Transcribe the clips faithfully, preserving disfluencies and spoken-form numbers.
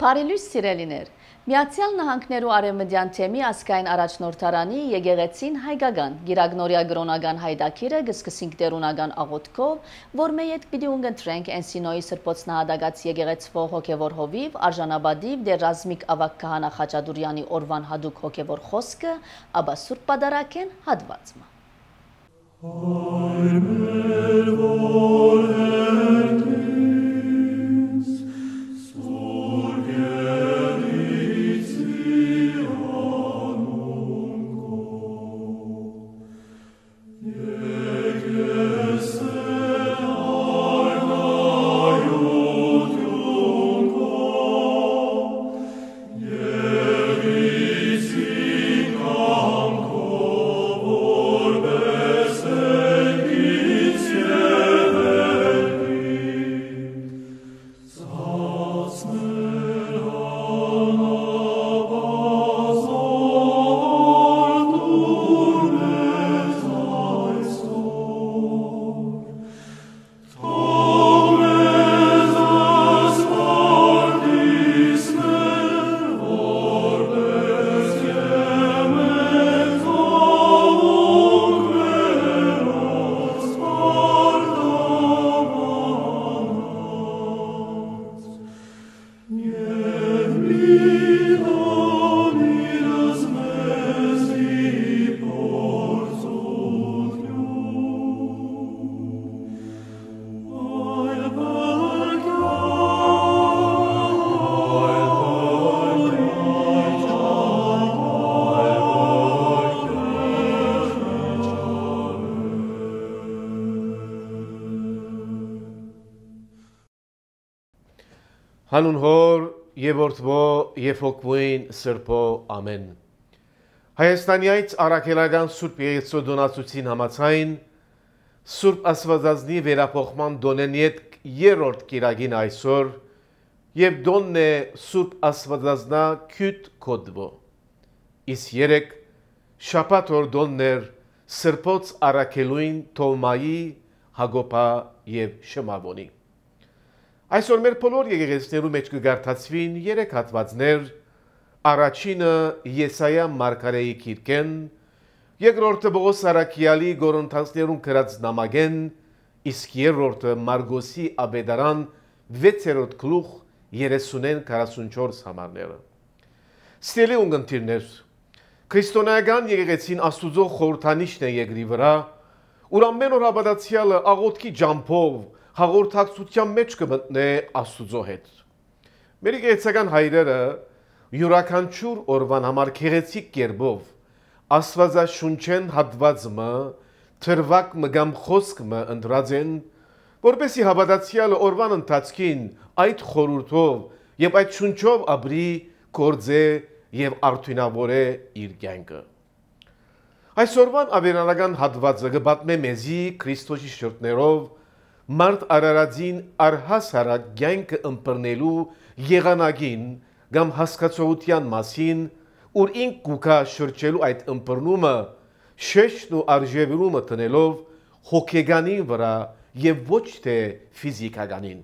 Բարելույս սիրելիներ, Միացյալ Նահանգներու Արևմտյան թեմի ազգային առաջնորդարանի եկեղեցին հայկական գիրագնորյա գրոնական հայդակիրը գսկսինք տերունական աղոթքով, որ մեյ հետ պիտի ունգընտրենք Էնսինոյի սրբոց նահատակած եկեղեցվող հոգևոր հովիվ, արժանաբադիվ դեր ռազմիկ ավակ քահանա Խաչատուրյանի օրվան հադուկ հոգևոր խոսքը, աբա սուրբ պատարագեն հատվածը։ Հանուն հոր և որդվո և հոգվույն սրբո ամեն։ Հայաստանյայց առաքելական սուրբ եղեցո դոնացուցին համացայն, սուրբ ասվածազնի վերապոխման դոնեն ետ երորդ կիրագին այսօր և դոնն է սուրբ ասվածազնա քյութ կոդվո։ Իս երեք շապատ որ դոնն էր սրբոց առաքելույն Թովմայի, Հակոբա և Շմավոնի։ Այսօր մեր բոլոր եկեղեցիներու մեջ կգարթացվին երեք հատվածներ, առաջինը Եսայա մարգարեի գիրքեն, երկրորդը Պողոս առաքյալի Կորինթացիներուն գրած նամակեն, իսկ երրորդը Մարգոսի Աբեդարան վեցերորդ գլուխ երեսունեն քառասունչորս համարները։ Սիրելի ունգընտիրներ, քրիստոնեական եկեղեցին Աստուծո խորհրդանիշն է երկրի վրա, ուր ամեն օր հավատացյալը աղոթքի ջամփով հաղորդակցության մեջ կմտնե Աստուծո հետ։ Մեր եկեղեցական հայրերը յուրաքանչյուր օրվան համար գեղեցիկ կերպով Աստվածաշունչեն հատվածը թրվակ մգամ խոսքը ընտրած են, որպեսզի հավատացյալը օրվան ընթացքին այդ խորհուրդով եւ այդ շունչով ապրի, գործե եւ արդյունավորե իր կյանքը։ Այսօրվան ավերանական հատվածը կպատմե մեզի Քրիստոսի շրթներով մարդ արարածին առհասարակ կյանքը ըմբռնելու եղանակին կամ հասկացողության մասին, ուր ինք գուկա շրջելու այդ ըմբռնումը շեշտն ու արժևորումը տնելով հոգեգանին վրա եւ ոչ թե ֆիզիկականին։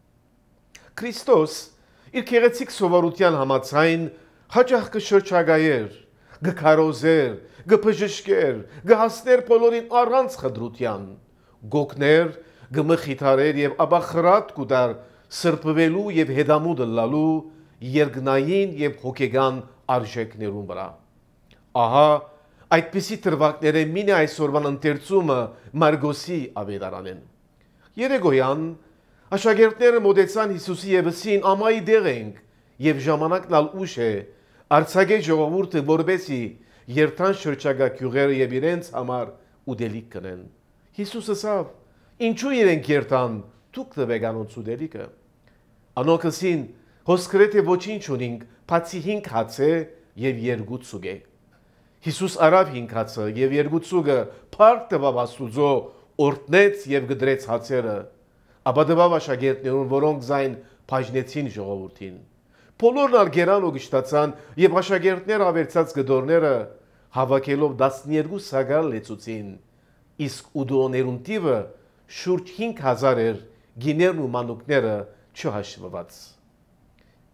Քրիստոս իր գեղեցիկ սովորության համաձայն հաճախ կշրջագայեր, կքարոզեր, կբժշկեր, կհասներ բոլորին առանց խտրության, գոգներ, գմխիթարեր եւ ապա խրատ կուտար սրբվելու եւ հետամուտ լալու երկնային եւ հոգեգան արժեքներուն վրա։ Ահա այդպիսի թրվակները մինը այսօրվան ընթերցումը Մարգոսի Աբեդարանեն։ Երեգոյան աշակերտները մոտեցան Հիսուսի եվսին ամայի դեղ ենք եւ ժամանակն ալ ուշ է արցակե ժողովուրդը որբեսի երթան շրջագա գյուղերը եւ իրենց համար ուդելիք կնեն։ Հիսուսը ասավ. Ինչու իրենք երթան, դուք տվեք անոնց ուդելիքը։ Անոնքսին հոսքրեթե ոչինչ ունինք, բացի հինգ հացե եւ երկու ցուգե։ Հիսուս արավ հինգ հացը եւ երկու ցուգը փառք տվավ Աստուծո, օրտնեց եւ գդրեց հացերը, ապա տվավ աշակերտներուն, որոնք զայն բաժնեցին ժողովրդին։ Բոլորն ալ գերան ու գշտացան եւ աշակերտները ավերցած գդորները հավաքելով տասներկու սագալ լեցուցին, իսկ ուդոներուն տիվը շուրջ հինգ հազար էր, գիներն ու մանուկները չհաշվված։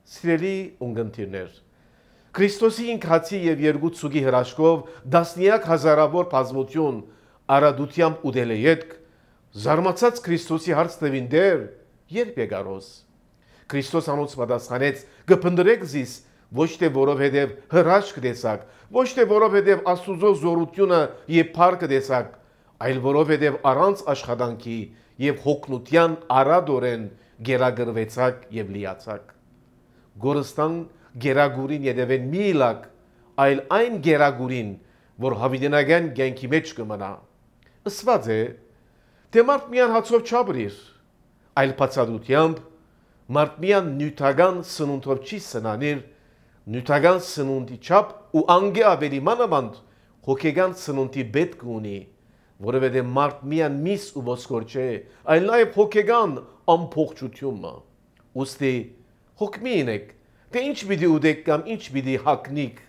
Սիրելի ունգընտիրներ, Քրիստոսի ինքացի եւ երկու ցուգի հրաշքով դասնյակ հազարավոր բազմություն արադությամբ ուդել է յետք, զարմացած Քրիստոսի հարց տվին դեր, երբ եկարոս։ Քրիստոս անոնց պատասխանեց. «Կփնտրեք զիս, ոչ թե որովհետև հրաշք տեսաք, ոչ թե որովհետև Աստուծո զորությունը եւ փառքը տեսաք, այլ որովհետև առանց աշխատանքի եւ հոգնության արադորեն գերագրվեցաք եւ լիացաք։ Գորստան գերագուրին յետևեն մի իլակ, այլ այն գերագուրին, որ հավիտենական կյանքի մեջ կմնա։ Ըսված է, թե մարդ միան հացով չապրիր, այլ բացատությամբ մարդ միան նյութական սնունդով չի սնանիր, նյութական սնունդի չափ ու անգե ավելի մանավանդ հոգեգան սնունդի պետք ունի, որովհետև մարդ միան միս ու ոսկոր չէ, այլ նաև հոգեգան ամփոփչությունը։ Ուստի հոգմի ինեք, թե ինչ պիտի ուտեք կամ ինչ պիտի հագնիք։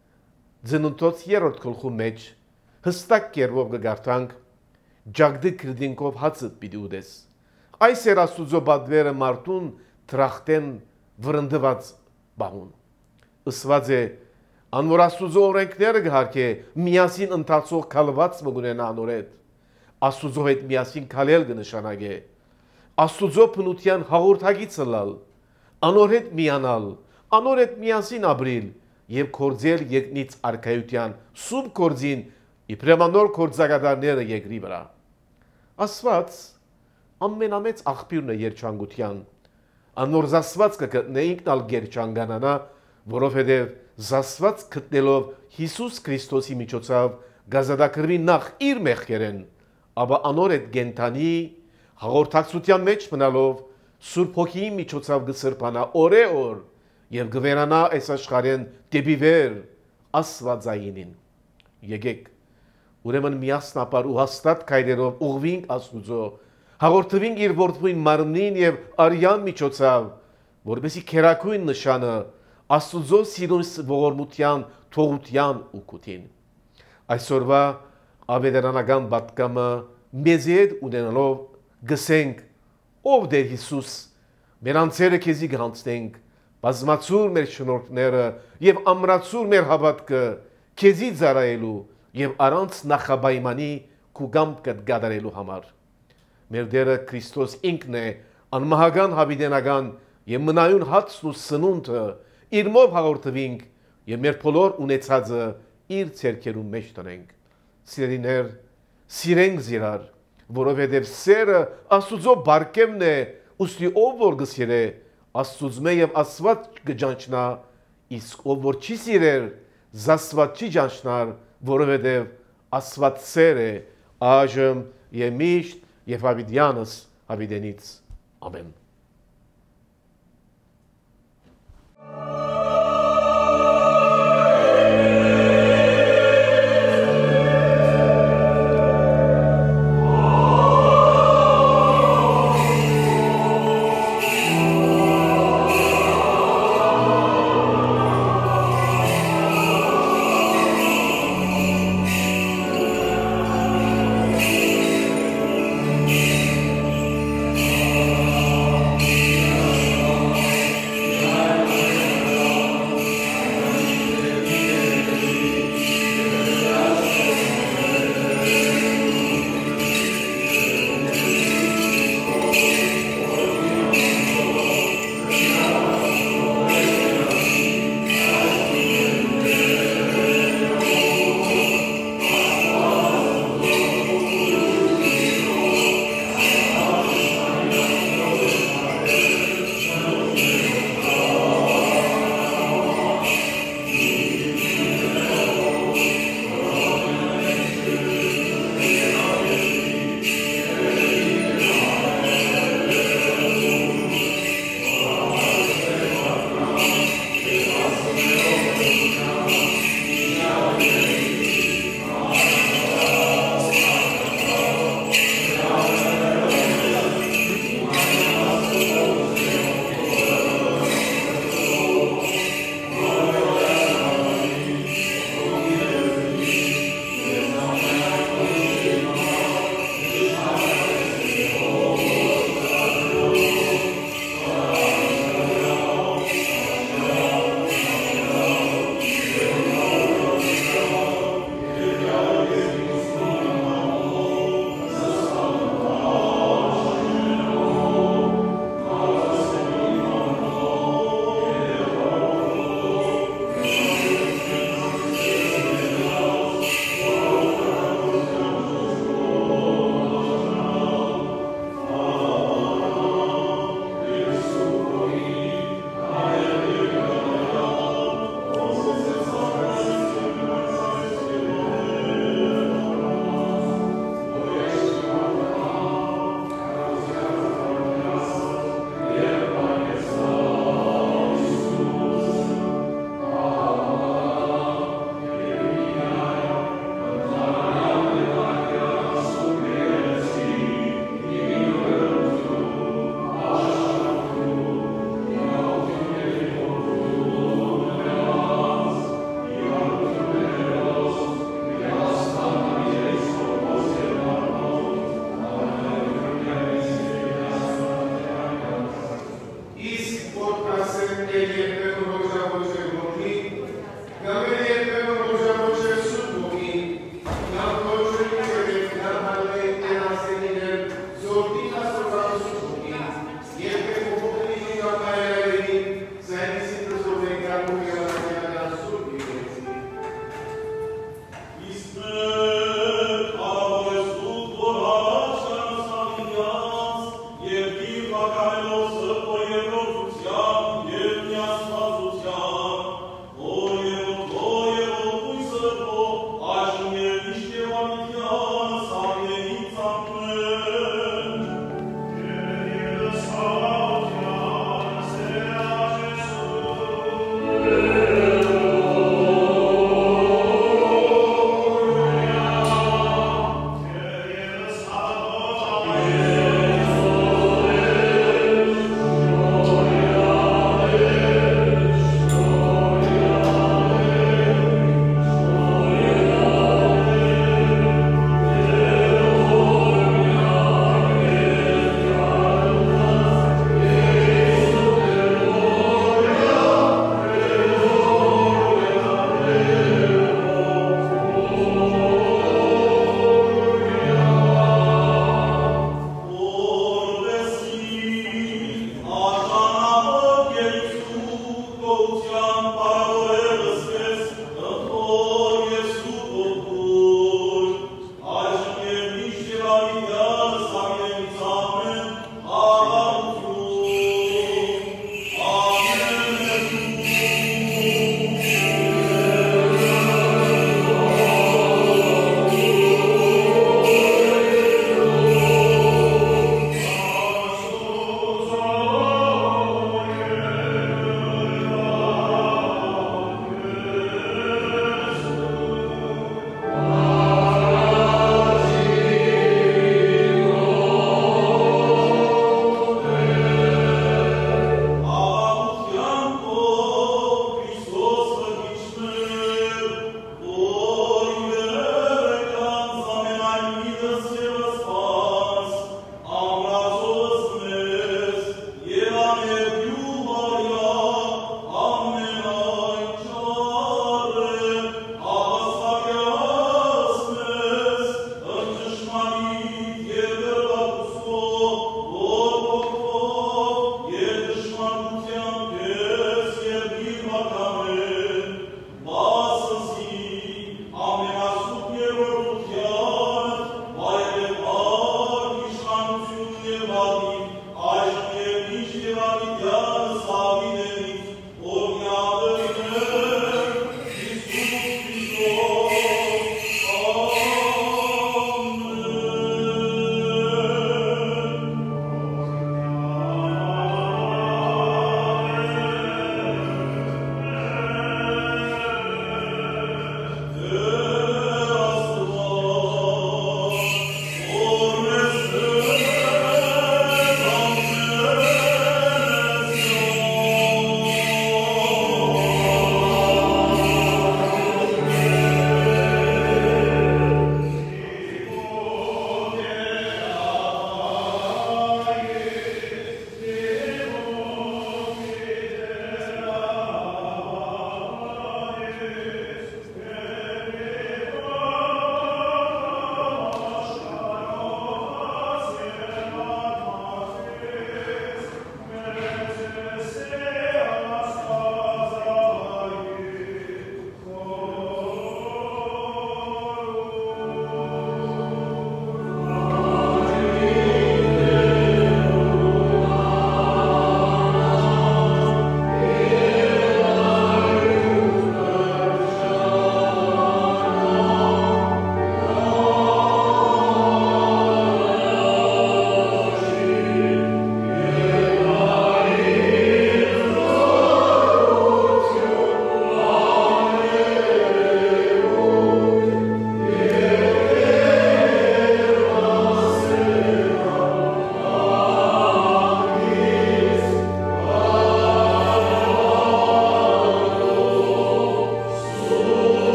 Ծննդոց երրորդ գլխու մեջ հստակ կերպով կգարտանք ջագդի քրդինկով հացը պիտի ուտես։ Այս էր Աստուծո բադվերը մարդուն թրախտեն վրընդված բաղուն։ Ըսված է, անոր Աստուծո օրենքները կհարկե միասին ընթացող քալված մգունենա անորեդ։ Աստուծո հետ միասին քալել կնշանակե։ Աստուծո բնության հաղորդագիծը լալ, անոր հետ միանալ, անոր հետ միասին ապրիլ եւ կործել երկնից արքայության սուրբ կորձին իբրեմանոր կորձակատարները երկրի վրա։ Աստված ամենամեծ աղբյուրն է երջանկության։ Անոր զասված կգտնեինք նալ գերջանկանանա, որովհետև զասված գտնելով Հիսուս Քրիստոսի միջոցով գազադակրվի նախ իր մեղքերեն, ապա անոր հետ գենթանի հաղորդակցության մեջ մնալով Սուրբ Հոգիի միջոցով կսրբանա օրե-օր եւ կվերանա այս աշխարհեն դեպի վեր Աստվածայինին։ Եկեք ուրեմն միասնապար ու հաստատ քայլերով ուղղվենք Աստուծո, հաղորդվենք իր որդին մարմնին եւ արյան միջոցով, որովհետեւ քերակույն նշանը Աստուծո սիրուն ողորմության, թողության ու կուտին։ Այսօրվա ավետարանական պատգամը մեզ հետ ունենալով գսենք, ով դեր Հիսուս, մեր անձերը քեզի գանցնենք, բազմացուր մեր շնորհները եւ ամրացուր մեր հավատքը քեզի ծառայելու եւ առանց նախաբայմանի քու գամքը գադարելու համար։ Մեր Տերը Քրիստոս ինքն է անմահական հավիտենական եւ մնայուն հացն ու սնունդը իր մով հաղորդվենք եւ մեր բոլոր ունեցածը իր ցերկերում մեջ տնենք։ Սիրելիներ, սիրենք զիրար, որովհետեւ սերը Աստուծո բարգևն է, ուստի ով որ գսիրե Աստուծո եւ Աստված կճանչնա, իսկ ով որ չի սիրեր, զասված չի ճանչնար, որովհետեւ Աստված սեր է, այժմ եւ միշտ եւ հավիտյանս հավիտենից։ Ամեն։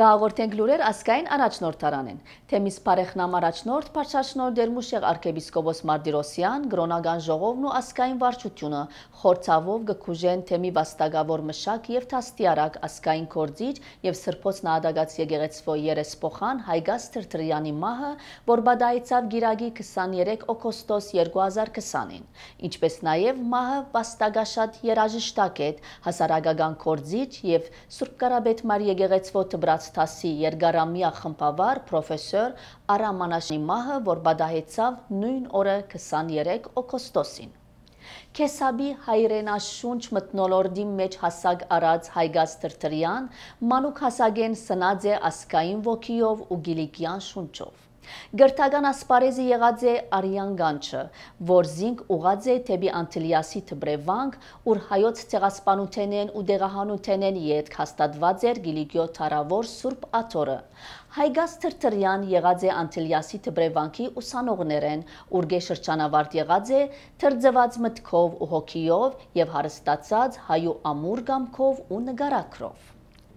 Գաղորդենք լուրեր ասկային առաջնորդարանեն։ Թեմիս Պարեխնամ առաջնորդ Փարչաշնոր Դերմուշեղ arczepiskopos Mardirosyan գրոնական ժողովն ու ասկային վարչությունը խորցավով գկուժեն թեմի վաստակավոր մշակ եւ թաստիարակ ասկային կորձիչ եւ սրբոց նահատակած եկեղեցվո երեսփոխան Հայգազ Թրթրյանի մահը, որ բադայեցավ գիրագի քսաներեք օգոստոս երկու հազար քսանին, ինչպես նաեւ մահը վաստակաշատ երաժշտակետ հասարակական կորձիչ եւ Սուրբ Կարապետ Մարի եկեղեցվո Տբրացտասի երկարամյա խմբավար պրոֆեսոր Արամ Մանաշյանի մահը, որ բադահեցավ նույն օրը քսաներեք օգոստոսին։ Քեսաբի հայրենաշունչ մթնոլորտի մեջ հասակ արած Հայգազ Թրթրյան մանուկ հասակեն սնած է ասկային ոգիով ու գիլիկյան շունչով։ Գրթական ասպարեզը եղած է արյան գանչը, որ զինք ուղած է թեպի Անտիլիասի թբրևանք, ուր հայոց ցեղասպանութենեն ու դեղահանութենեն յետք հաստատված էր Գիլիկիո թարավոր Սուրբ Աթորը։ Հայգազ Թրթրյան եղած է Անտիլիասի թբրևանքի ուսանողներեն, ուր գեշրջանավարտ եղած է թրձված մտքով ու հոգիով եւ հարստացած հայու ամուր գամքով ու նգարակրով։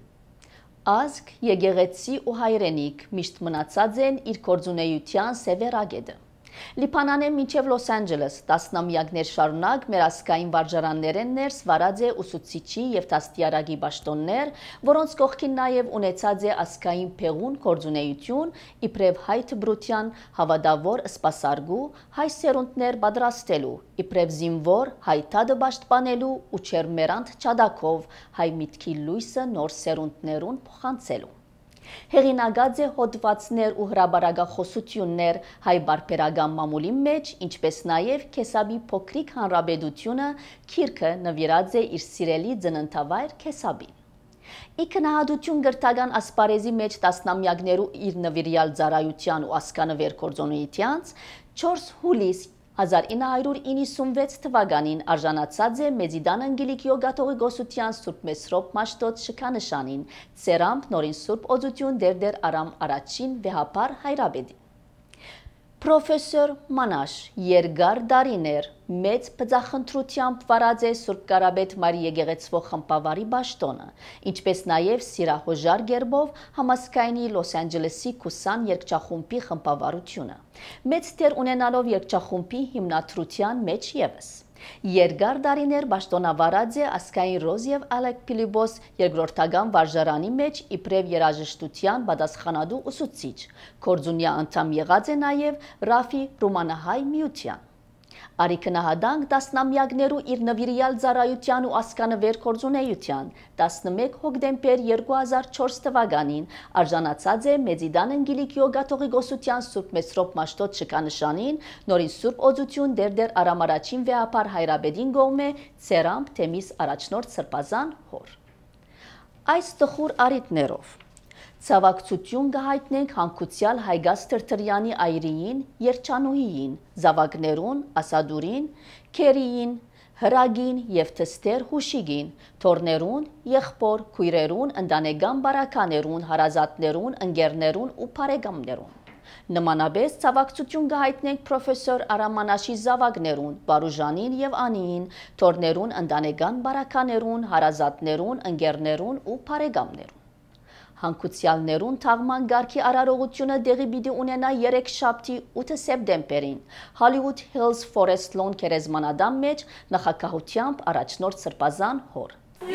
Ազգ, եկեղեցի ու հայրենիք միշտ մնացած են իր գործունեության սևերագետը։ Լիբանանեն մինչև Լոս Անջելես տասնամյակներ շարունակ մեր ասկային վարժարաններեն ներս վարած է ուսուցիչի եւ դաստիարակի պաշտոններ, որոնց կողքին նաեւ ունեցած է ասկային փեղուն գործունեություն, իբրև հայ թբրության հավատավոր սպասարկու, հայ սերունդներ պատրաստելու, իբրև զինվոր հայ թադը պաշտպանելու ու չերմերանտ չադակով հայ միտքի լույսը նոր սերունդներուն փոխանցելու։ Հեղինակած է հոդվածներ ու հրաբարակախոսություններ հայ բարբերական մամուլի մեջ, ինչպես նաև Քեսաբի փոքրիկ հանրապետությունը քիրքը նվիրած է իր սիրելի ծննդավայր Քեսաբին։ Ի քնահատություն գրթական ասպարեզի մեջ տասնամյակներու իր նվիրյալ ծառայության ու ասկանվեր գործունեությանց չորս հուլիս հազար ինը հարյուր իննսունվեց թվականին արժանացած է Մեծիդան Անգելիկիո Կաթողիկոսության Սուրբ Մեսրոպ Մաշտոց շքանշանին, Ծերամբ նորին Սուրբ Օծություն դերդեր Արամ առաջին վեհապար հայրապետի։ Պրոֆեսոր Մանաշ երկար դարիներ մեծ բծախնդրությամբ վարած է Սուրբ Կարապետ Մարի եկեղեցվո խմբավարի պաշտոնը, ինչպես նաև սիրահոժար գերբով համասկայնի Լոս Անջելեսի քուսան երգչախումբի խմբավարությունը, մեծ դեր ունենալով երգչախումբի հիմնադրության մեջ ևս։ Երկար դարիներ պաշտոնավարած է ասկային Ռոզ եւ Ալեք Փիլիպոս երկրորդական վարժարանի մեջ իբրև երաժշտության պատասխանատու ուսուցիչ, գործունյա անդամ եղած է նաև Ռաֆի Ռումանահայ միության։ Արիքնահադանք տասնամյակներու իր նվիրյալ ծառայության ու ասկանվեր գործունեության տասնմեկ հոկտեմբեր երկու հազար չորս թվականին արժանացած է Մեծիդան Անգելիկիո Կաթողիկոսության Սուրբ Մեսրոպ Մաշտոց շքանշանին նորին Սուրբ Օծություն դերդեր Արամ առաջին վեհապար հայրապետին կողմէ Ծերամբ թեմիս առաջնորդ Սրբազան հոր։ Այս տխուր արիտներով Ցավակցություն կհայտնենք հանգուցյալ Հայգազ Թրթրյանի այրիին, երջանուհիին, զավակներուն, ասադուրին, քերիին, հրագին եւ թստեր հուշիգին, թորներուն, եղբոր, քույրերուն, ընտանեկան բարականերուն, հարազատներուն, ընկերներուն ու բարեկամներուն։ Նմանապես ցավակցություն կհայտնենք պրոֆեսոր Արամ Մանաշի զավակներուն, Բարուժանին եւ Անիին, թորներուն, ընտանեկան բարականերուն, հարազատներուն, ընկերներուն ու բարեկամներուն։ Հանգուցյալներուն թաղման գարքի արարողությունը դեղի պիտի ունենա երեքշաբթի ութ սեպտեմբերին Hollywood Hills Forest Lawn գերեզմանադամ մեջ նախագահությամբ առաջնորդ Սրբազան հոր։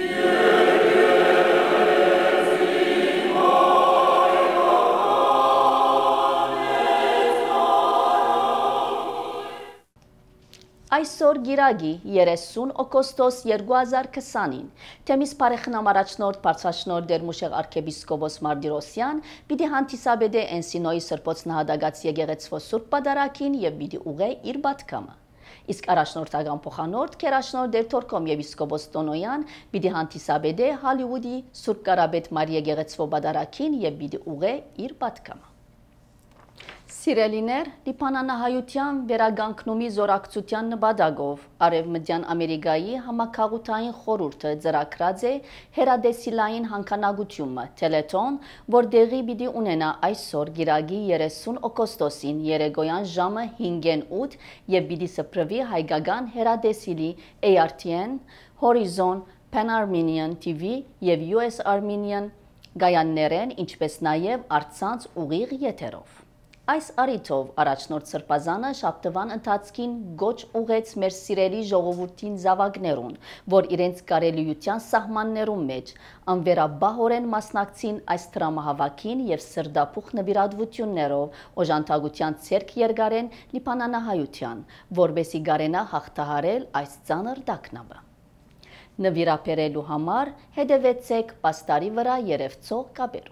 Այսօր գիրագի երեսուն օգոստոս երկու հազար քսանին Թեմիս Պարեխնամ առաջնորդ Փարչաշնոր Դերմուշեղ arczepiskopos Mardirosyan պիտի հանդիսաբեդե Էնսինոյի սրբոց նահատակած եկեղեցվո Սուրբ Պատարագին եւ պիտի ուղե իր պատգամը։ Իսկ առաջնորդական փոխանորդ Քերաշնոր Դերթորկոմ եպիսկոպոս Տոնոյան պիտի հանդիսաբեդե Հոլիվուդի Սուրբ Կարապետ Մարի եկեղեցվո Պատարագին եւ պիտի ուղե իր պատգամը։ Սիրելիներ, Լիբանանահայության վերագանքնումի զորակցության նպատակով Արևմտյան Ամերիկայի համակարգային խորհուրդը ծրագրած է հերադեսիլային հանքանակությունը Թելեթոն, որ դեղի պիտի ունենա այսօր գիրագի երեսուն օգոստոսին երեկոյան ժամը հինգն ութ եւ պիտի սփռվի հայկական հերադեսիլի A R T N, Horizon, Pan Armenian T V եւ U S Armenian գայաններեն, ինչպես նաև առցանց ուղիղ եթերով։ Այս առիթով առաջնորդ Սրբազանը շաբթվան ընթացքին գոչ ուղեց մեր սիրելի ժողովրդին զավակներուն, որ իրենց կարելիության սահմաններում մեջ անվերաբահորեն մասնակցին այս տրամահավաքին եւ սրդափուխ նվիրատվություններով օժանդակության ցերկ երգարեն լիբանանահայության, որբեսի գարենա հաղթահարել այս ծանր դակնաբը։ Նվիրապերելու համար հետևեցեք պաստարի վրա երևցող կապերում։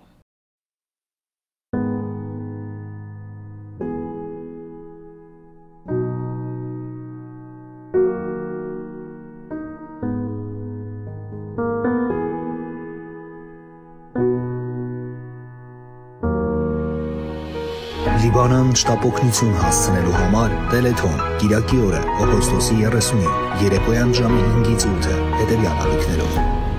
Լիբանան շտապօգնություն հասցնելու համար Տելեթոն, կիրակի օրը, օգոստոսի երեսունին, երեկոյան ժամը հինգից ութը, հետևյալ ալիքներով։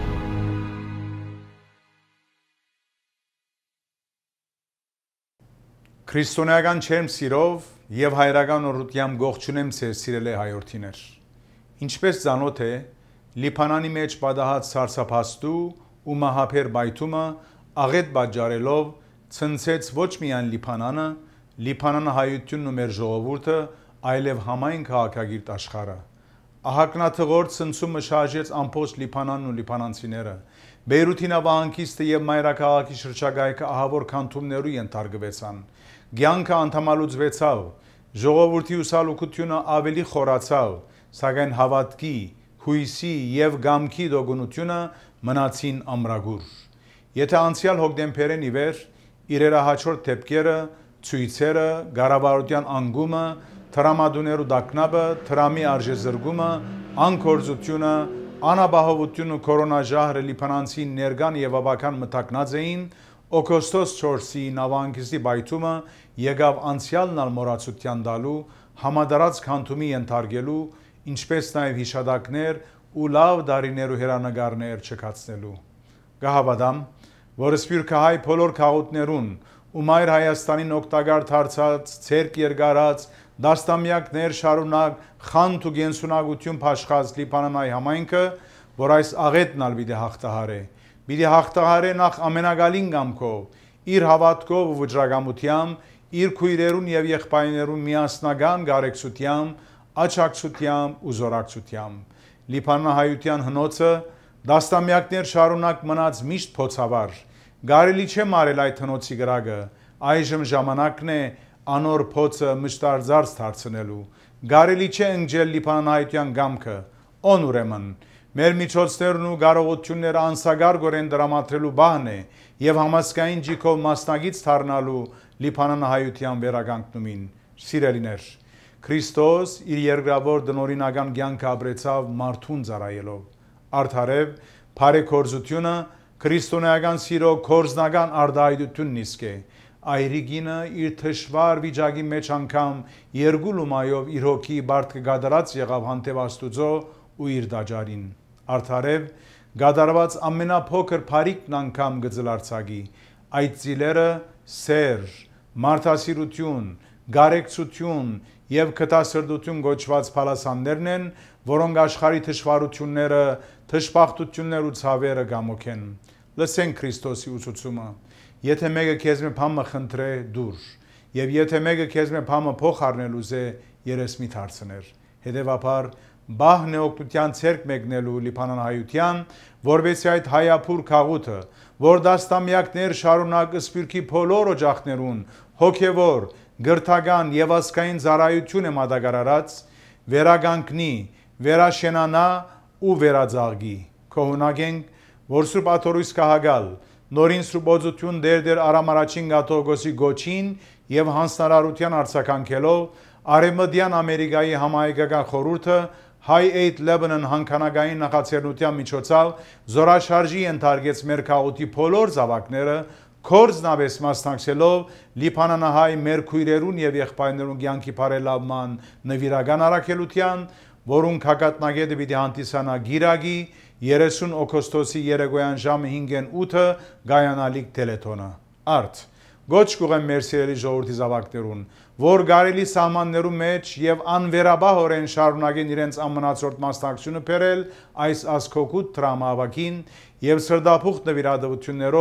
Քրիստոնեական չեմ սիրով եւ հայրական օրությամբ գողջունեմ ձեր սիրելի հայրենիներ։ Ինչպես ծանոթ է, Լիբանանի մեջ պատահած սարսափաստու ու մահապեր բայթումը աղետ բաժարելով ցնցեց ոչ միայն Լիբանանը, Լիբանանահայությունն ու մեր ժողովուրդը, այլև համայն քաղաքագիրտ աշխարհը։ Ահագնաթղորդ ցնցումը շարժեց ամբողջ Լիբանանն ու լիբանանցիները։ Բեյրութի նավահանգիստը եւ մայրաքաղաքի շրջագայքը ահավոր քանդումներու ենթարկվեցան։ Կյանքը անդամալուծվեցավ, ժողովրդի ուսալուկությունը ավելի խորացավ, սակայն հավատքի, հույսի եւ գամքի դոգունությունը մնացին ամրագուր։ Եթե անցյալ հոկտեմբերին ի վեր իրերահաճորդ դեպքերը, ցույցերը, գարավարության անգումը, տրամադուներու դակնաբը, տրամի արժեզրկումը, անկորձությունը, անաբահովությունը կորոնաժահրը լիբանանցի ներգան եւ ավական մտակնած էին, օգոստոս չորսի նավահանգիստի բայթումը եկավ անցյալն ալ մոռացության տալու, համադարած քանդումի ենթարկելու, ինչպես նաեւ հիշադակներ ու լավ դարիներու հերանագարներ չկացնելու։ Գահավադամ, որ սպիրկահայ բոլոր քաղաքներուն ու մայր Հայաստանին օգտակար դարձած, ցերկ երգարած, դաստամյակներ շարունակ խանթ ու գենսունակություն փաշխած Լիբանանայի համայնքը, որ այս աղետն ալ պիտի հաղթահարե, պիտի հաղթահարե նախ ամենագալին կամքով, իր հավատքով ու վճռակամությամբ, իր քույրերուն եւ եղբայրներուն միասնական գարեկցությամբ, աջակցությամբ ու զորակցությամբ։ Լիբանանահայության հնոցը դաստամյակներ շարունակ մնաց միշտ փոցավար։ Գարելի չէ մարել այդ հնոցի գրագը, այժմ ժամանակն է անոր փոցը մշտարձած դարձնելու։ Գարելի չէ ընջել Լիբանանահայության գամքը, on ուրեմն, մեր միջոցներն ու կարողությունները անսագարգորեն դրամատրելու բահն է եւ համասկային ջիքով մասնագից դառնալու Լիբանանահայության վերականգնումին։ Սիրելիներ, Քրիստոս իր երկրավոր դնորինական կյանքը ապրեցավ մարդուն ծառայելով։ Արդարև բարեգործությունը քրիստոնեական սիրո կորզնական արտահայտությունն իսկ է։ Այրիկինը իր թշվար վիճակի մեջ անգամ երկու լումայով իր հոգի բարդ կգադարած եղավ հանդեպ Աստուծո ու իր դաջարին։ Արդարև գադարված ամենափոքր բարիկն անգամ գծլարցակի։ Այդ ծիլերը սեր, մարդասիրություն, գարեկցություն եւ կտասրդություն գոչված փալասաններն են, որոնք աշխարհի թշվառությունները, թշպախտություններ ու ցավերը գամոք են։ Լսենք Քրիստոսի ուսուցումը. Եթե մեկը քեզ մե փամը խնդրե դուր, եւ եթե մեկը քեզ մե փամը փոխ առնելու զե երեսմի դարձներ։ Հետևաբար բահն է օգնության ցերկ մեկնելու Լիբանանահայության, որովհետեւ այդ հայապուր քաղուտը, որ դաստամյակներ շարունակ սպիրկի բոլոր օջախներուն հոգևոր, գրթական եւ ազգային ծառայություն է մատակարարած, վերագանքնի, վերաշենանա ու վերածաղկի։ Կողնագենք, որ Սուրբ Աթորույս կահագալ, նորին սրբոծություն դեր դեր արամարաչին գաթողոսի գոչին եւ հանձնարարության արձականքելով Արևմտյան Ամերիկայի համահայկական խորհուրդը High Aid Lebanon հանքանագային նախաձեռնության միջոցով զորաշարժի ենթարկեց մեր քաղաքի բոլոր զավակները կորձնավես մասնակցելով Լիբանանահայ մեր քույրերուն եւ եղբայրներուն կյանքի բարելավման նվիրական առաքելության, որուն հակատնագետը պիտի հանդիսանա գիրագի երեսուն օգոստոսի երեկոյան ժամը հինգն ութը գայանալիք Տելեթոնը։ Արդ Գոչ կուղեմ մեր սիրելի ժողովրդի զավակներուն, որ գարելի սահմաններու մեջ եւ անվերաբահորեն շարունակեն իրենց ամնացորդ մասնակցությունը բերել այս ասկոկուտ տրամավակին եւ սրդափուխ նվիրատվություններով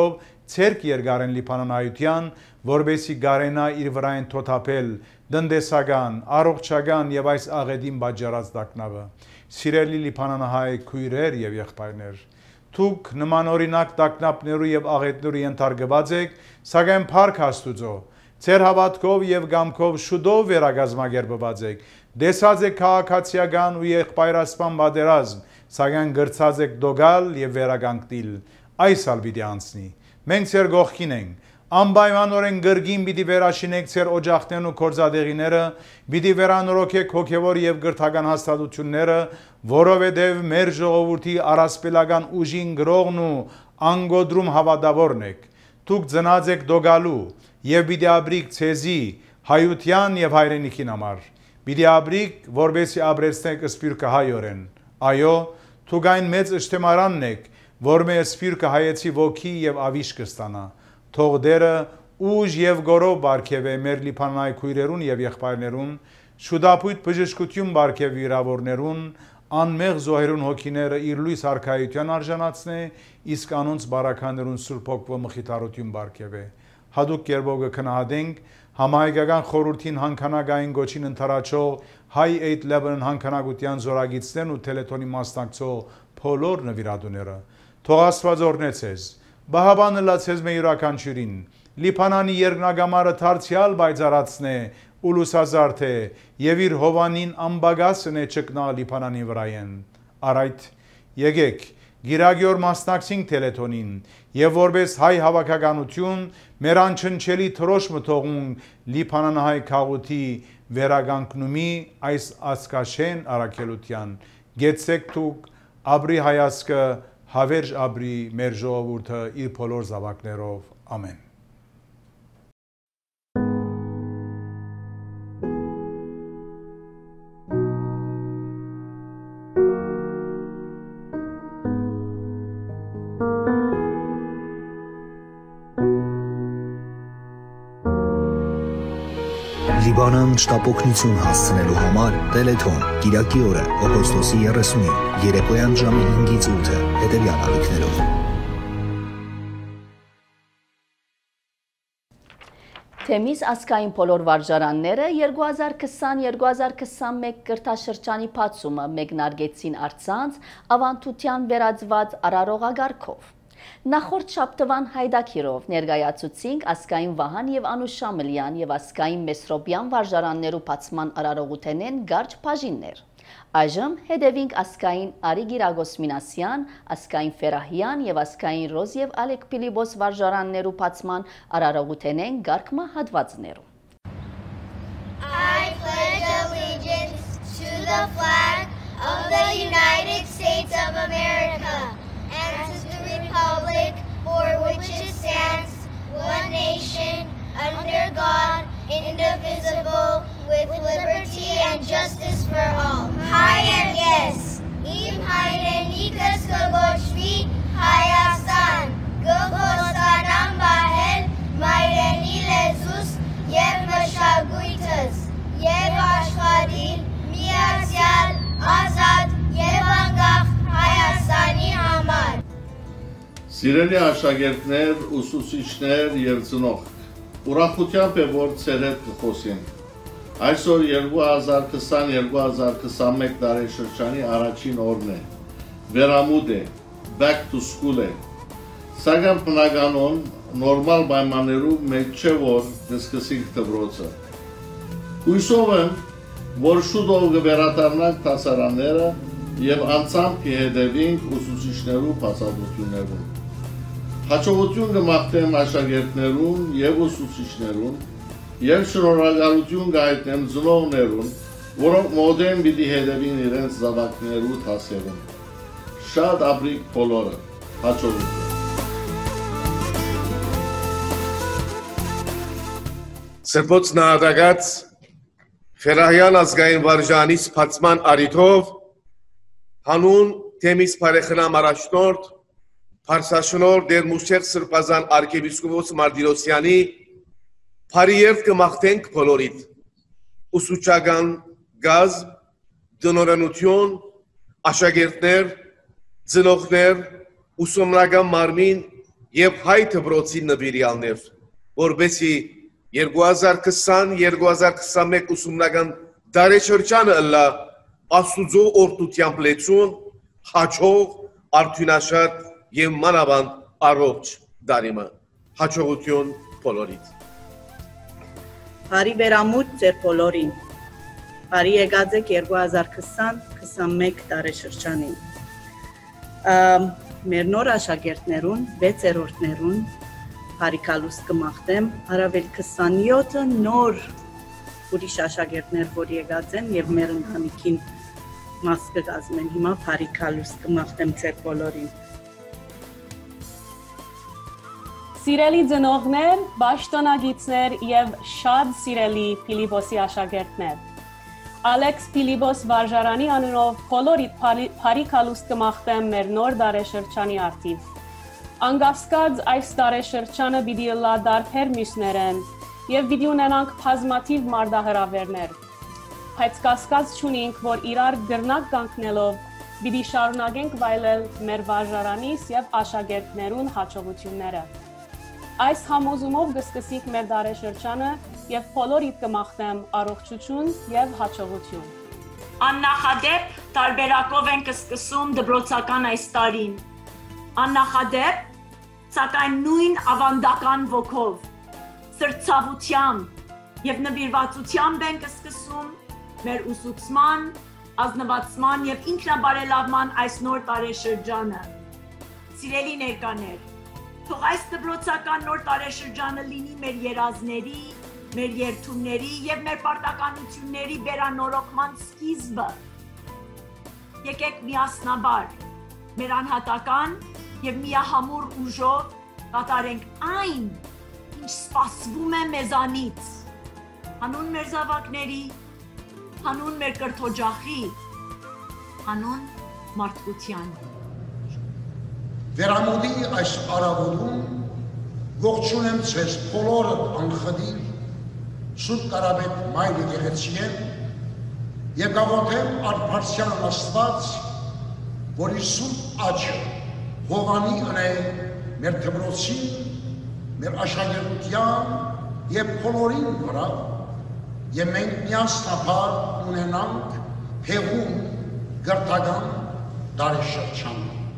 ցերկ երկարեն Լիբանանայության, որբեսի գարենա իր վրային թոթափել դնդեսական, առողջական եւ այս աղետին բաժարած դակնավը։ Սիրելի Լիբանանահայ քույրեր եւ եղբայրներ, դուք նմանօրինակ տակնապներու եւ աղետներու ենթարկված եք, սակայն Փառք Աստուծո, ձեր հավատքով եւ գամքով շուտով վերագազմագերբված եք, դեսած եք քաղաքացիական ու եղբայրասպան պատերազմ, սակայն գրծած եք դոգալ եւ վերագանքտիլ, այս ալ պիտի անցնի։ Մենք ձեր կողքին ենք, անպայմանորեն գրգին պիտի վերաշինեք ձեր օջախներն ու գործադեղիները, պիտի վերանորոգեք հոգևոր եւ գրթական հաստատությունները, որովհետեւ մեր ժողովրդի առասպելական ուժին գրողն ու անգոդրում հավատավորն եք։ Դուք ծնած եք դոգալու եւ պիտի ապրիք ցեզի հայության եւ հայրենիքին համար։ Պիտի ապրիք, որովհետեւ ապրեցնեք սփյուռքը հայորեն։ Այո, դուք այն մեծ ըշտեմարանն եք, որ մեր սփյուռքը հայեցի ոգի եւ ավիշ կստանա։ Թող դերը ուժ եւ գորով բարգեւե մեր Լիբանանայ քույրերուն եւ եղբայրներուն, շուտապույտ բժշկություն բարգեւի վիրավորներուն, անմեղ զոհերուն հոգիները իր լույս արքայության արժանացնե, իսկ անոնց բարականերուն սուրբ հոգվո մխիթարություն բարգեւե։ Հadouk կերպով կքնահատենք համահայկական խորհրդին հանքանագային գոչին ընթարաչող Հայ Aid Lebanon հանքանագության զորագիցներն ու տելեթոնի մասնակցող բոլոր նվիրատուները։ Թող Աստված օրհնե ձեզ։ Բահաբանը լացեզ մեր յուրաքանչյուրին, Լիբանանի երկնագամարը դարձյալ բայցարացնե ու լուսազարդե եւ իր հովանին ամբագասն է ճկնա Լիբանանի վրայեն։ Արայთ եկեք գիրագյոր մասնակցինք տելեթոնին եւ որպես հայ հավաքականություն մեր անչնչելի թրոշ մթողուն Լիբանանահայ քաղուտի վերագանքնումի այս ասկաշեն առաքելության գեցեք դուք ապրի հայացքը հավերժ ապրի մեր ժողովուրդը իր բոլոր զավակներով ամեն։ Լիբանան շտապօգնություն հասցնելու համար տելեթոն Կիրակի օրը օգոստոսի երեսունին երեկոյան ժամը հինգից ութը հետևյալ ալիքներով։ Թեմիս ասկային բոլոր վարժարանները երկու հազար քսան երկու հազար քսանմեկ կրթաշրջանի բացումը մեկնարկեցին առցանց ավանդության վերածված արարողագարքով։ Նախորդ շաբթվան հայդակիրով ներկայացուցինք ասկային Վահան եւ Անուշ Շամլյան եւ ասկային Մեսրոպյան վարժարաններու բացման արարողութենեն գարջ բաժիններ։ Այժմ հետևինք ասկային Արի Գիրագոս Մինասյան, ասկային Ֆերահյան եւ ասկային Ռոզ եւ Ալեք Պիլիբոս վարժարաններու բացման արարողութենեն գարկմա հատվածներու։ I pledge allegiance to the flag of the United States of America and to the republic for which it stands, one nation, under God, indivisible, with liberty and justice for all. Հայերգես, իմ հայրենիքս կոչվի Հայաստան, կխոստանամ պահել մայրենի լեզուս և մշակույթս, և աշխատել միացյալ, ազատ և անկախ Հայաստանի համար։ Սիրելի աշակերտներ, ուսուցիչներ և ծնող, ուրախությամբ է, որ ձեր հետ կխոսենք։ Այսօր երկու հազար քսան երկու հազար քսանմեկ տարեշրջանի առաջին օրն է, վերամուտ է, back to school է, սակայն բնականոն նորմալ պայմաններում մեկ չէ, որ կսկսենք դպրոցը։ Հույսով եմ, որ շուտով կվերադառնանք դասարանները և անձամբ կհետևենք ուսուցիչներու բացատրություններուն։ Հաջողություն կմաղթեմ աշակերտներուն և ուսուցիչներուն և շնորհակալություն կհայտնեմ ծնողներուն, որոնք մոդեն պիտի հետևին իրենց զավակներու դասերուն։ Շատ ապրիք բոլորը, հաջողություն։ Սրբոց նահատակած Ֆերահյան ազգային վարժանից բացման առիթով հանուն Թեմիս Փարեխնամ առաջնորդ Փարսաշնոր Դեր Մուշեղ Սրբազան արքեպիսկոպոս Մարտիրոսյանի Փարի երթ կմաղթենք բոլորիդ, ուսուցչական գազմ, դնորենություն, աշակերտներ, ծնողներ, ուսումնական մարմին եւ հայ դպրոցի նվիրյալներ, որբեսի երկու հազար քսան երկու հազար քսանմեկ ուսումնական դարաշրջանը ըլլա Աստուծո օրդությամբ լեցուն, հաջող, արդյունաշատ եւ մանավանդ առողջ դարիմը։ Հաջողություն բոլորիդ։ Բարի վերամուտ ձեր բոլորին։ Բարի եկած եք երկու հազար քսան քսանմեկ տարեշրջանին։ Մեր նոր աշակերտներուն, վեցերորդներուն բարիքալուստ կմաղթեմ, առավել քսանյոթը նոր ուրիշ աշակերտներ, որ եկած են եւ մեր ընտանիքին մաս կկազմեն, հիմա բարիքալուստ կմաղթեմ ձեր բոլորին։ Սիրելի ծնողներ, պաշտոնագետներ եւ շատ սիրելի Փիլիպոսի աշակերտներ։ Ալեքս Փիլիպոս վարժարանի անունով բոլորիդ բարիքալուստ կմաղթեմ մեր նոր դարաշրջանի արդիվ։ Անկասկած այս դարաշրջանը պիտի ըլլա դարբեր մյուսներեն եւ պիտի ունենանք բազմաթիվ մարտահրավերներ։ Բայց կասկած չունենք, որ իրար գրնակ կանգնելով պիտի շարունակենք վայելել մեր վարժարանիս եւ աշակերտներուն հաջողությունները։ Այս համոզումով կսկսենք մեր դարաշրջանը եւ բոլորիդ կմաղթեմ առողջություն եւ հաջողություն։ Աննախադեպ տարբերակով ենք սկսում դպրոցական այս տարին։ Աննախադեպ, սակայն նույն ավանդական ոգով, սրտացավությամբ եւ նվիրվածությամբ ենք սկսում մեր ուսուցման, ազնվացման եւ ինքնաբարելավման այս նոր տարեշրջանը։ Սիրելի ներկաներ, թող այս դպրոցական նոր տարեշրջանը լինի մեր երազների, մեր երթումների եւ մեր պարտականությունների վերանորոգման սկիզբը։ Եկեք միասնաբար մեր անհատական եւ միահամուռ ուժով կատարենք այն, ինչ սպասվում է մեզանից։ Հանուն մեր զավակների, հանուն մեր կրթօջախի, հանուն մարդկության։ Վերամուտի այս առավոտում ողջունեմ ձեզ բոլորդ անխդիր Սուրբ Կարապետ Մայր եկեղեցիեն եւ գաղութեմ Արփարսյան Աստված, որի սուրբ աչքը հովանի ընե մեր դպրոցին, մեր աշակերտության եւ բոլորին վրա եւ մենք միասնաբար ունենանք հեղում գրթական դարաշրջան։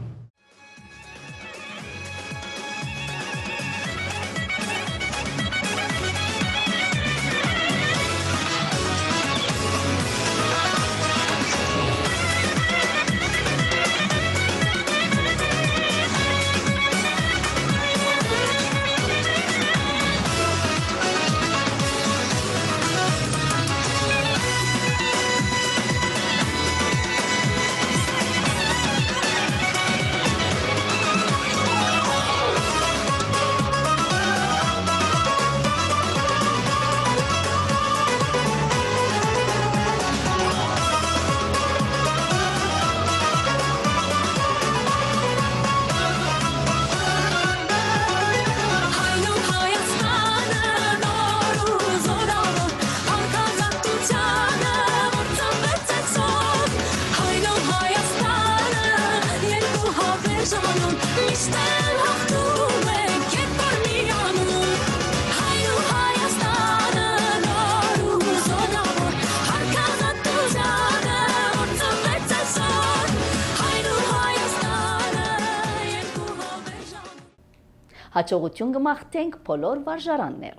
Հաջողություն կմաղթենք բոլոր վարժարաններուն։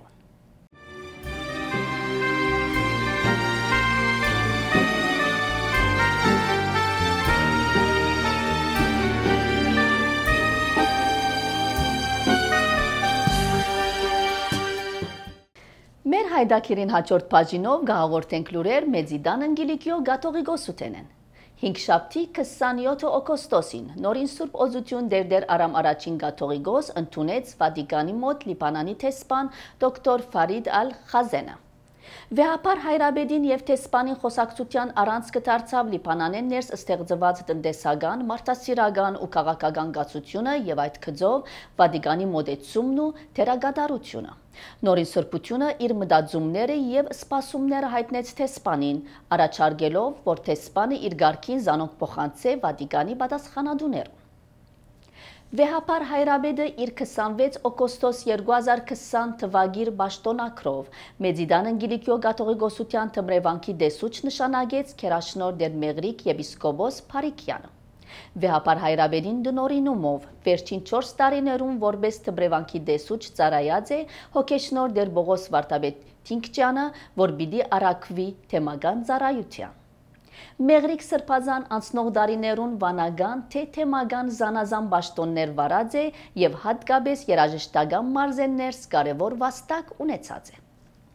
Մեր հայդակիրին հաջորդ բաժինով գահաղորդենք լուրեր Մեծիդան Անգելիկիո Գաթողիկոսութենեն։ Հինգշաբթի քսանյոթ օգոստոսին նորին Սուրբ Օծություն Դերդեր Արամ առաջին Գաթողիկոս ընդունեց Վատիկանի մոտ Լիբանանի տեսփան դոկտոր Ֆարիդ Ալ-Խազենը։ Վեհապար Հայրաբեդին եւ տեսփանի խոսակցության առանցքը դարձավ Լիբանանեն ներս ստեղծված տնտեսական, մարդասիրական ու քաղաքական գացությունը եւ այդ գծով Վատիկանի մոդեցումն ու թերագադարությունը։ Նորին սրբությունը իր մտածումները եւ սպասումները հայտնեց տեսփանին, առաջարկելով, որ տեսփանը իր ղարքին զանոք փոխանցե Վատիկանի պատասխանատուներուն։ Վեհապար Հայրաբեդը իր քսանվեց օգոստոս երկու հազար քսան թվագիր Բաշտոնակրով Մեծիդան Անգելիկյո Կաթողիկոսության թմրևանքի դեսուչ նշանագեց քերաշնոր դեր Մեղրիկ եպիսկոպոս Փարիքյանը։ Վեհապար Հայրաբեդին դնորինումով վերջին չորս տարիներում որպես թմրևանքի դեսուչ ծառայած է հոգեշնոր դեր Բողոս Վարդապետ Թինքչյանը, որ պիտի առաքվի թեմական ծառայության։ Մեղրիկ սրբազան անցնող դարիներուն վանական թե թեմական զանազան բաշտոններ վարած է եւ հատկապես երաժշտական մարզեններ կարևոր վաստակ ունեցած է։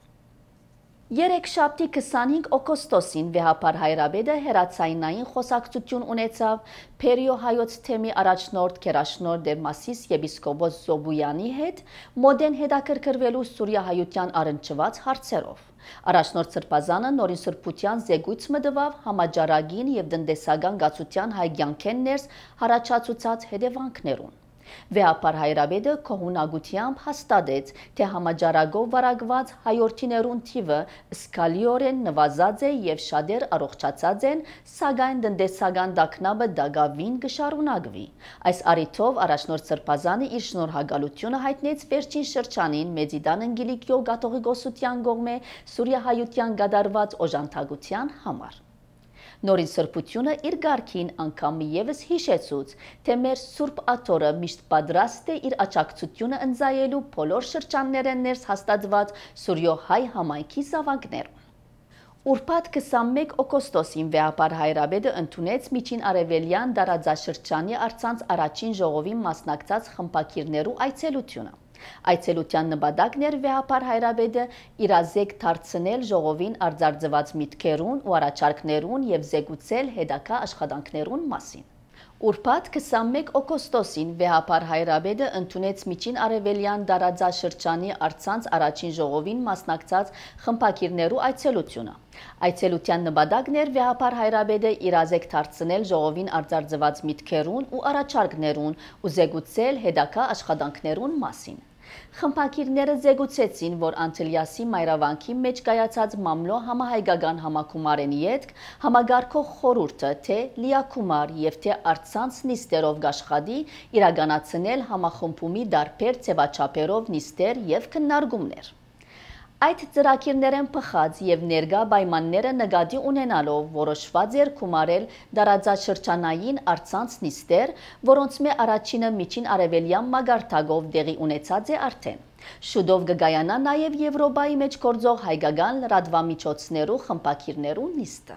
Երեքշաբթի քսանհինգ օգոստոսին Վեհապար Հայրաբեդը հերացայնային խոսակցություն ունեցավ Փերիո հայոց թեմի առաջնորդ քերաշնոր դեր Մասիս եպիսկոպոս Զոբույանի հետ մոդեն հետաքրքրվելու սուրիահայության առնչված հարցերով։ Առաջնորդ Սրբազանը նորին սրբության զեկույց մտավ համաճարակին եւ տնտեսական գացության հայկյանքեն ներս հարաճացուցած հետևանքներուն։ Վեհապար Հայրաբեդը կողունակությամբ հաստատեց, թե համաճարակով վարակված հայորդիներուն թիվը սկալիորեն նվազած է եւ շատեր առողջացած են, սակայն տնտեսական տագնապը դակավին կշարունակվի։ Այս առիթով առաջնորդ Սրբազանը իր շնորհակալությունը հայտնեց վերջին շրջանին Մեծիդան Անգելիկյո Կաթողիկոսության կողմէ սուրիահայության կատարված օժանդակության համար։ Նորին սրբությունը իր գարքին անգամ ևս հիշեցուց, թե մեր Սուրբ Աթորը միշտ պատրաստ է իր աջակցությունը ընձայելու բոլոր շրջաններեն ներս հաստատված սուրյոհայ համայնքի զավակներուն։ Ուրբաթ քսանմեկ օգոստոսին Վեհապար Հայրաբեդը ընդունեց միջին արևելյան տարածաշրջանի առցանց առաջին ժողովին մասնակցած խմբակիրներու այցելությունը։ Այցելության նպատակն էր Վեհապար Հայրաբեդը իրազեկ դարձնել ժողովին արձարծված միտքերուն ու առաջարկներուն եւ զեկուցել հետագա աշխատանքներուն մասին։ Ուրբաթ քսանմեկ օգոստոսին Վեհապար Հայրաբեդը ընդունեց միջին արևելյան տարածաշրջանի առցանց առաջին ժողովին մասնակցած խմբակիրներու այցելությունը։ Այցելության նպատակն էր Վեհապար Հայրաբեդը իրազեկ դարձնել ժողովին արձարծված միտքերուն ու առաջարկներուն ու զեկուցել հետագա աշխատանքներուն մասին։ Խմբակիրները զեկուցեցին, որ Անտիլիասի մայրավանքի մեջ կայացած մամլո համահայկական համակումարեն ետք համագարկող խորհուրդը թե լիակումար եւ թե առցանց նիստերով գաշխատի իրականացնել համախմբումի դարբեր ձևաչափերով նիստեր եւ քննարկումներ։ Այդ ծրագիրներեն փխած եւ ներկա պայմանները նկատի ունենալով որոշված էր գումարել տարածաշրջանային առցանց նիստեր, որոնց մե առաջինը միջին արևելյան մագարտակով դեղի ունեցած է արդեն։ Շուտով կգայանա նաեւ Եվրոպայի մեջ գործող հայկական լրատվամիջոցներու խմբակիրներու նիստը։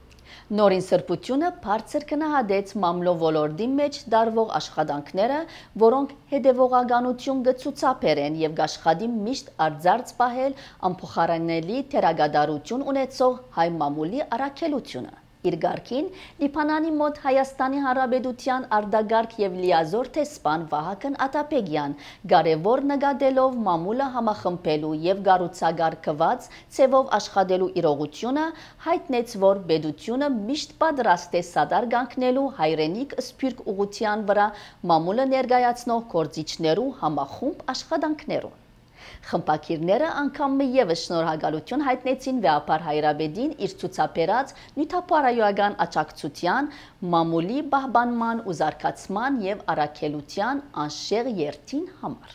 Նորին սրբությունը բարձր գնահատեց մամլո ոլորտի մեջ դարվող աշխատանքները, որոնք հետևողականություն կցուցաբերեն եւ գաշխատի միշտ արձարծ պահել անփոխարինելի թերագադարություն ունեցող հայ մամուլի առաքելությունը։ Իր գարքին Լիբանանի մոտ Հայաստանի Հանրապետության արտագարկ եւ լիազոր տեսփան Վահագն Աթապեգյան կարևոր նկատելով մամուլը համախմբելու եւ գառուցակարգված ցևով աշխատելու իրողությունը հայտնեց, որ պետությունը միշտ պատրաստ է սադար կանգնելու հայրենիք սփյուռք ուղղության վրա մամուլը ներկայացնող գործիչներու համախումբ աշխատանքներուն։ Խմբակիրները անգամ ևս շնորհակալություն հայտնեցին Վեհապար Հայրաբեդին իր ցուցաբերած նյութապարայական աջակցության, մամուլի պահպանման ու զարգացման եւ առաքելության անշեղ երթին համար։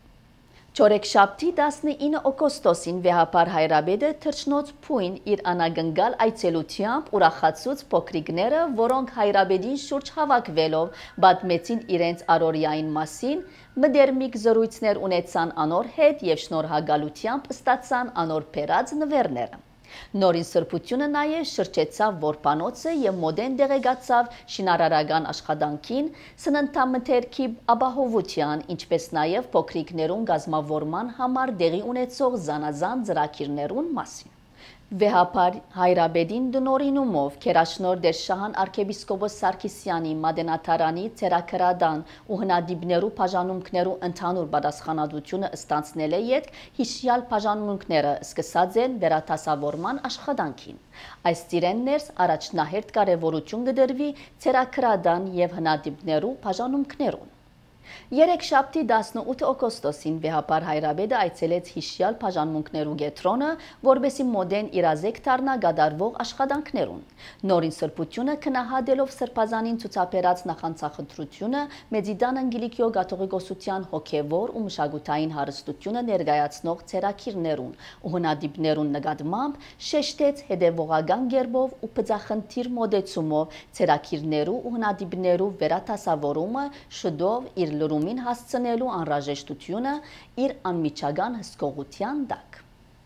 Չորեքշաբթի տասնինը օգոստոսին Վեհապար Հայրաբեդը թռչնոց փույն իր անագնգալ այցելությամբ ուրախացուց փոքրիկները, որոնք Հայրաբեդին շուրջ հավաքվելով պատմեցին իրենց առօրյային մասին, մդերմիկ զրույցներ ունեցան անոր հետ եւ շնորհակալությամբ ստացան անոր բերած նվերները։ Նորին սրբությունը նաև շրջեցավ որբանոցը եւ մոդեն դեղեկացավ շինարարական աշխատանքին, սննդամթերքի ապահովության, ինչպես նաև փոքրիկներուն գազմավորման համար դեղի ունեցող զանազան ծրագիրներուն մասին։ Վեհապար Հայրաբեդին դնորինումով քերաշնոր դեր Շահան arczepiskopos Սարգսյանի մատենաթարանի ցերակրադան ու հնադիբներու բաժանումքներու ընդհանուր պատասխանատվությունը ստանցնել է յետք հիշյալ բաժանումքները սկսած են վերաթասավորման աշխատանքին։ Այս ծիրեններս առաջնահերթ կարևորություն կդրվի ցերակրադան եւ հնադիբներու բաժանումքներուն։ Երեքշաբթի տասնութ օգոստոսին վեհապար Հայրաբեդը այցելեց հիշյալ բաժանմունքներու կետրոնը, որբեսի մոդեն իրազեկ դառնա գդարվող աշխատանքներուն։ Նորին սրբությունը քնահատելով սրբազանին ցուցաբերած նախանցախնդրությունը Մեծիդան Անգելիկիո Կաթողիկոսության հոգևոր ու մշակութային հարստությունը ներկայացնող ցերակիրներուն ու հնադիպներուն նկատմամբ շեշտեց հետևողական գերբով ու բծախնդիր մոդեցումով ցերակիրներու ու հնադիպներու վերաթասավորումը շուտով իր լրումին հասցնելու անհրաժեշտությունը իր անմիջական հսկողության տակ։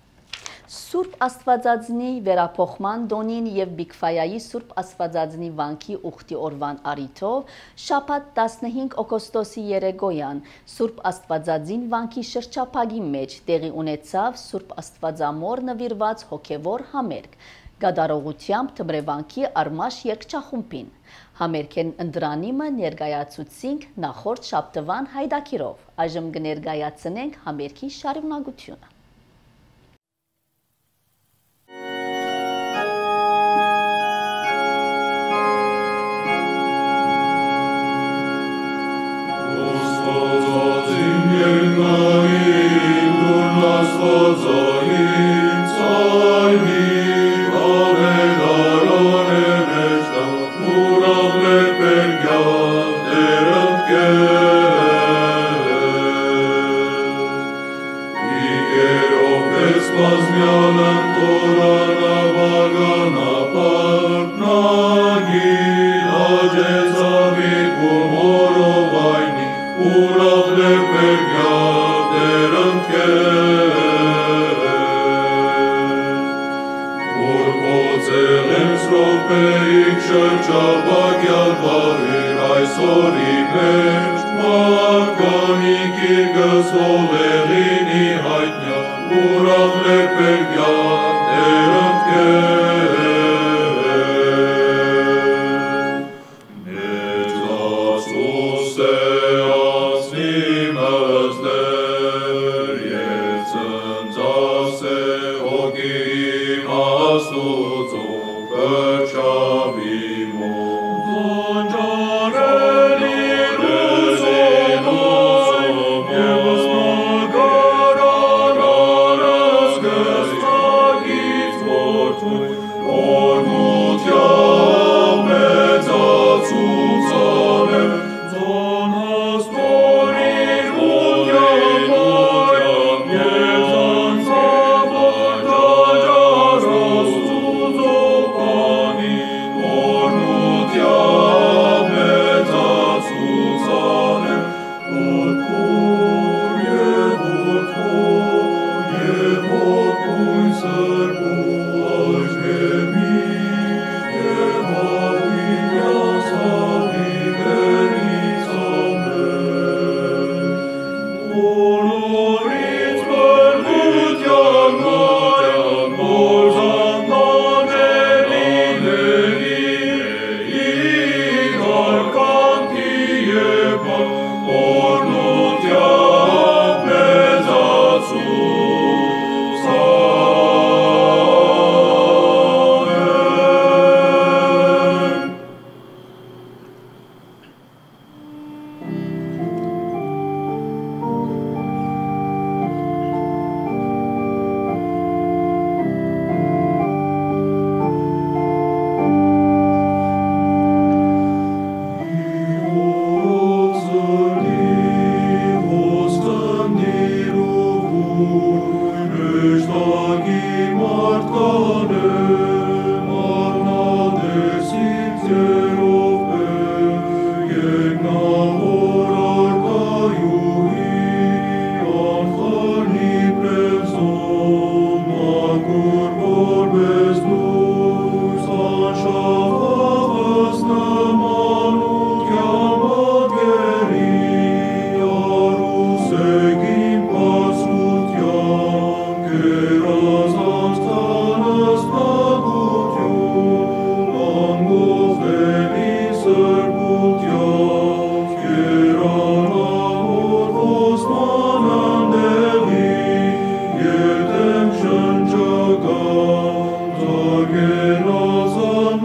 Սուրբ Աստվածածնի վերափոխման տոնին եւ Բիգֆայայի Սուրբ Աստվածածնի վանքի ուխտի օրվան առիթով շաբաթ տասնհինգ օգոստոսի երեկոյան Սուրբ Աստվածածին վանքի շրջափակի մեջ տեղի ունեցավ Սուրբ Աստվածամոր նվիրված հոգևոր համերգ գդարողությամբ Թմրևանքի Արմաշ երգչախումբին։ Համերգեն ընդրանիմը ներկայացուցինք նախորդ շաբթվան հայդակիրով, այժմ կներկայացնենք համերգի շարունակությունը։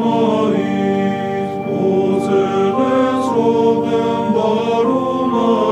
Baruna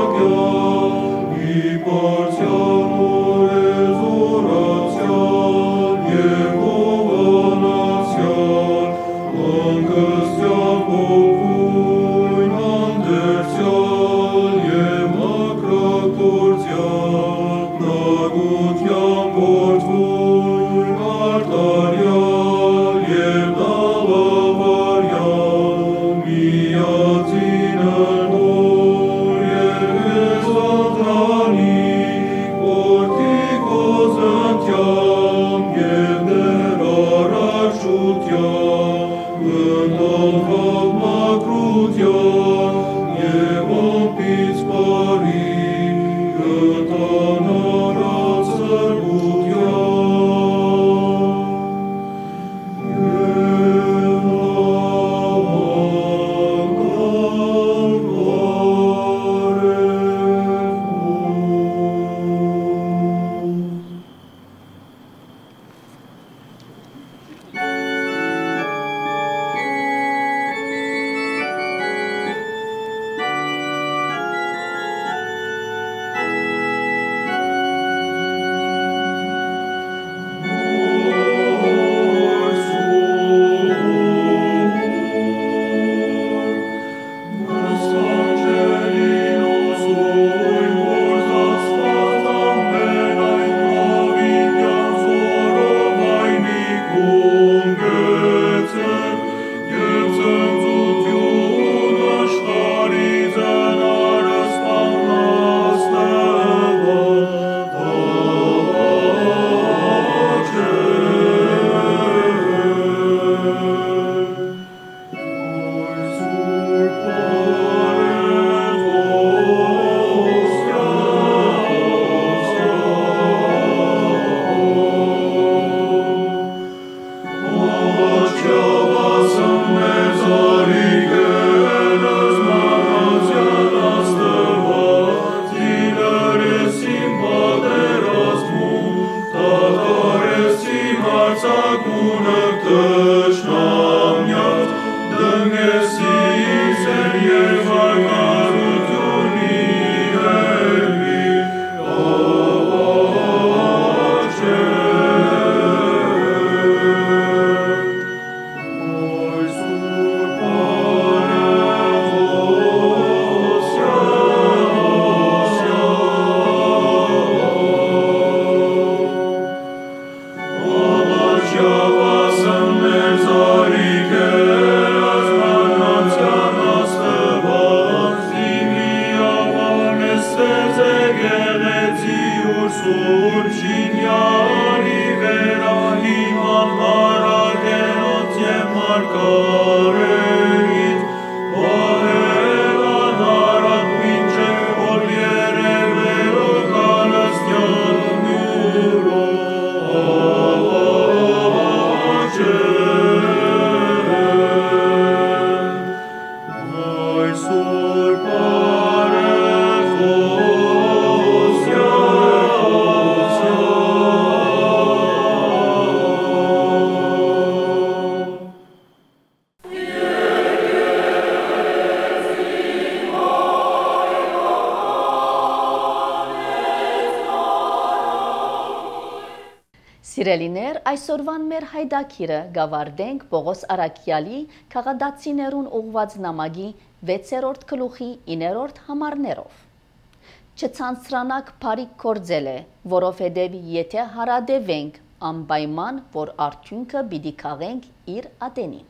Սիրելիներ, այսօրվան մեր հայդակիրը գավարդենք Պողոս Արաքյալի քաղաքացիներուն ուղված նամակի վեցերորդ գլուխի իններորդ համարներով։ Չցանցրանակ բարիք կործել է, որովհետև եթե հարադևենք անպայման, որ արդյունքը պիտի քաղենք իր ատենին։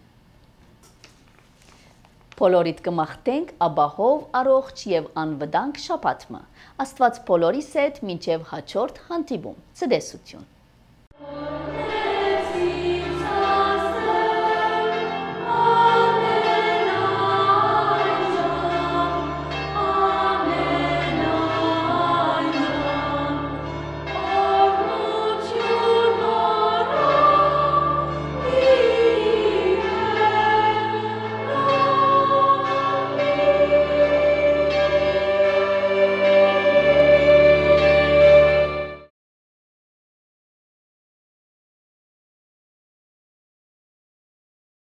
Բոլորիդ կմաղթենք աբահով առողջ եւ անվտանգ շաբաթը։ Աստված բոլորիս հետ մինչև հաջորդ հանդիպում։ Ցտեսություն։